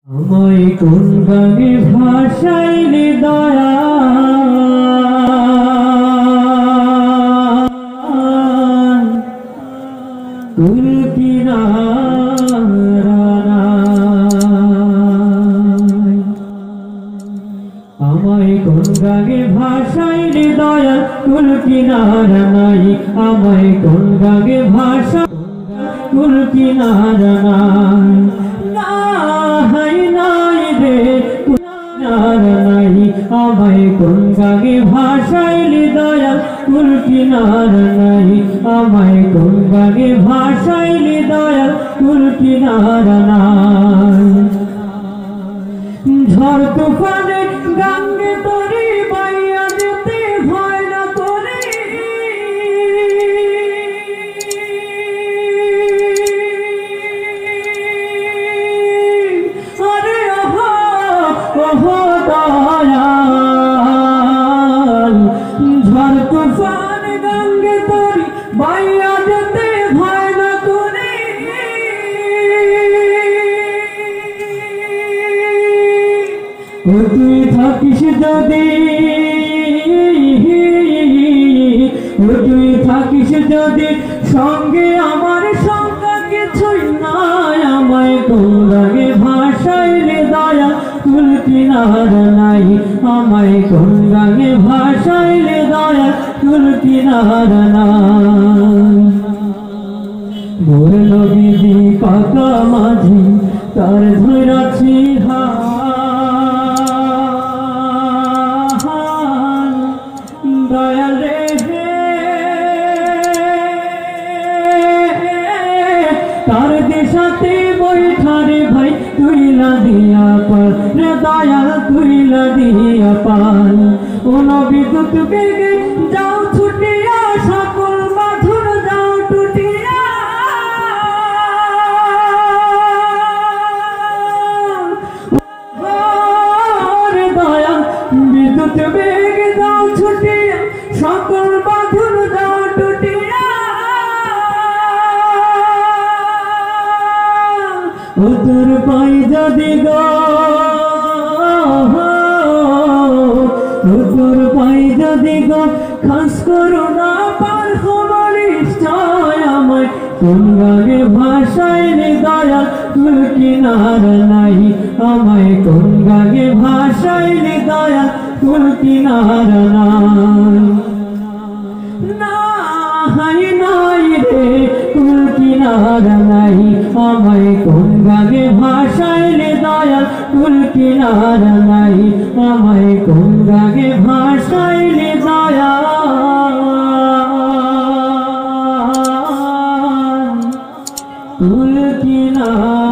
আমায় কোন গানে ভাসাইলে দয়া কুল কিনারা আমায় কোন গানে ভাসাইলে দয়া কুল কিনারা নাই আমায় কোন গানে ভাষা কুল কিনারা নাই আমায় কোন গানে ভাসাইলে দয়া কুল কিনারা নাই আমায় কোন গানে ভাসাইলে দয়া কুল কিনারা নাই ঝড় তুফানে গাঙ্গে তরি বাইয়া যেতে ভয় না করে আরে ওহো দয়াল ঝড় তুফান গাঙ্গে তরি বাইয়া যেতে ভয় না করে তুই থাকিস যদি তুই থাকিস যদি সঙ্গে আমার সংখ্যা কিছুই নাই আমায় কোন গানে ভাসাইলে দয়া কুল কিনারা নাই আমায় কোন গানে ভাসাইলে দয়া কুল কিনারা নাই মোর নবীজি পাকা মাঝি তার ধরাছি দয়াল রে তার দেশাতে বৈঠারে ভাই তুইলা দিয়া পার রে দয়াল তুইলা দিয়া পার ও নবী দুত বেগে যাও ছুটিয়া সকল বাঁধন যাও টুটিয়া রে দয়াল বিদ্যুৎ বেগে যাও ছুটিয়া সকল বাঁধন যাও টুটিয়া ও তোর পাই যদি গো ও তোর পাই যদি গো খাস করো না পার খবর নিশ্চয় আমায় কোন গানে ভাসাইলে দয়া কুল কিনারা নাই আমায় কোন গানে ভাসাইলে দয়া কুল কিনারা নাই রে কুল কিনারা নাই আমায় কোন গানে ভাসাইলে দয়া কুল কিনারা নাই আমায় কোন গানে ভাসাইলে দয়া কুল কিনারা